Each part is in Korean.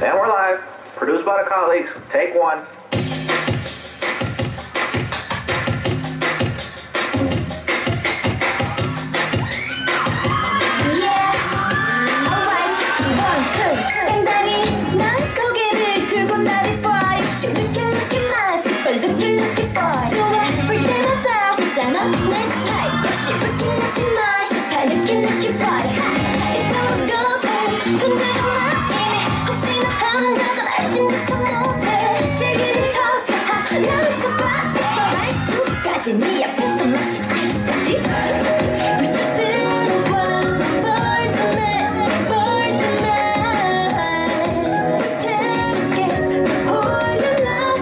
And we're live. Produced by the colleagues. Take one. 네 앞에서 마치 아이스까지 벌써 들어와 벌써 날 태우게 홀려라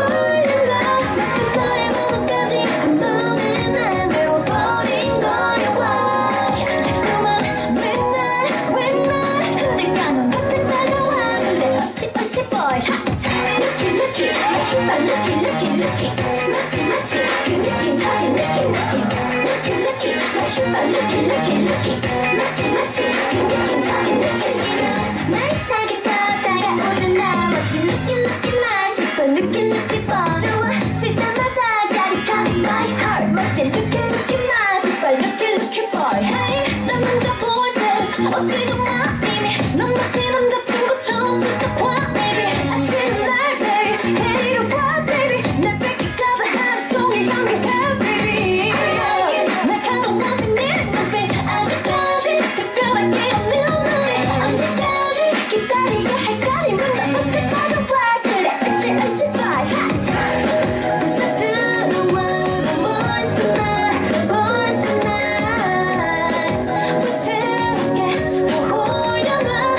낯선 너의 번호까지 한 번에 날 메워버린 거야 why 자꾸만 왜 날 흔들까 넌 나한테 다가와 그래 어찌 boy Lucky 나 신발 Lucky 마치 그 느낌 적인 느낌 나 신발 Lucky 마치 그 느낌 적인 느낌 싫어 날 사겠다 다가오지 나 마치 Lucky 나 신발 Lucky boy 좋아 질 때마다 짜릿한 my heart 마치 Lucky 나 신발 Lucky boy Hey 난 남자 볼 때 어디도 나 이미 넌 마치 남 같은 것처럼 슬쩍 화내지 아침은 날 baby Hey 이리 와 baby 날 뺏길까봐 하루 종일 감기해 baby 날카로운 네 눈빛 아직까지 특별하게 없는 오늘이 언제까지 기다리게 할까 네 문도 어째 다가와 그래 어찌 fly 벌써 들어와 난 벌써 날 위태롭게 홀려놔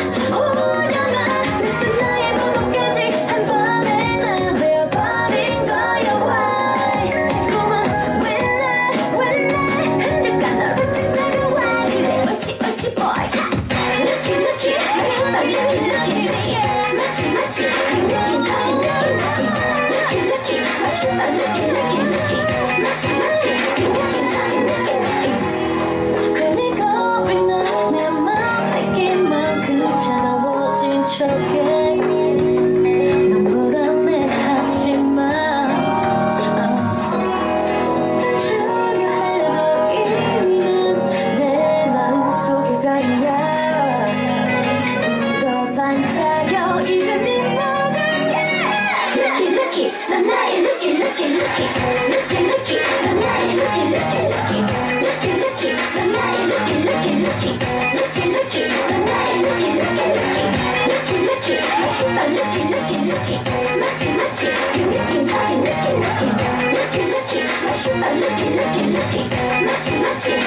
낯선 나의 번호까지 한 번에 날 외워버린 거야 why 자꾸만 왜 날 흔들까 널 부탁 다가와 그래 어찌 boy Lucky 나 신발 Lucky 마치 그 느낌 적인 느낌 Lucky 나 신발 Lucky 마치 그 느낌 적인 느낌 괜히 겁이 나내 맘에기만큼 차가워진 척해 난 불안해하지마 감추려 해도 이미는 내 마음속의 별이야 자꾸 더 반짝여 이제 네 모든 게 Lucky 넌 나의 Lucky 넌 나의 Lucky 넌 나의 Lucky 넌 나의 Lucky 나 신발 Lucky 마치 그 느낌 적인 느낌 나 신발 Lucky 마치